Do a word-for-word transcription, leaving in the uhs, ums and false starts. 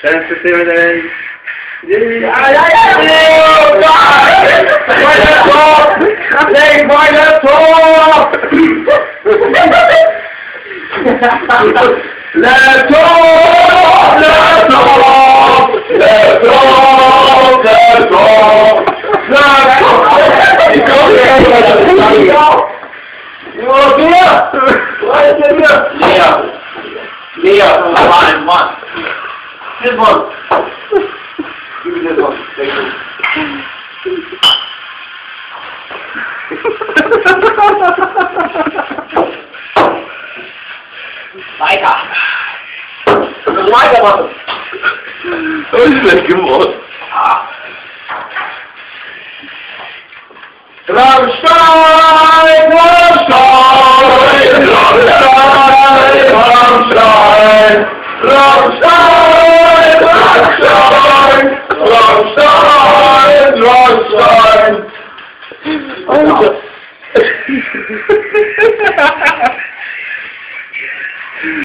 Sensitivity. Ja, ja, ja! Meine Top! Leg meine Top! Let's go! Let's go! Let's go! Let's go! Let's go! Ich komme hier! Jo, Bier! Was ist denn hier? Bier! Bier! One, one! This one! Give me this one. Thank you. Weiter. Wir müssen weitermachen. Das ist schlecht geworden. Ja. Rammstein, Rammstein, Rammstein, Rammstein, Rammstein, Rammstein, Rammstein, Rammstein. Oh.